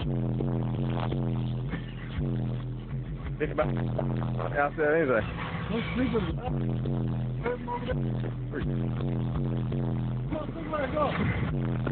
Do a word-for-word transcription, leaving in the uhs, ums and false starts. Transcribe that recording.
Think about outside anything. No sleeping. Come on, think back up.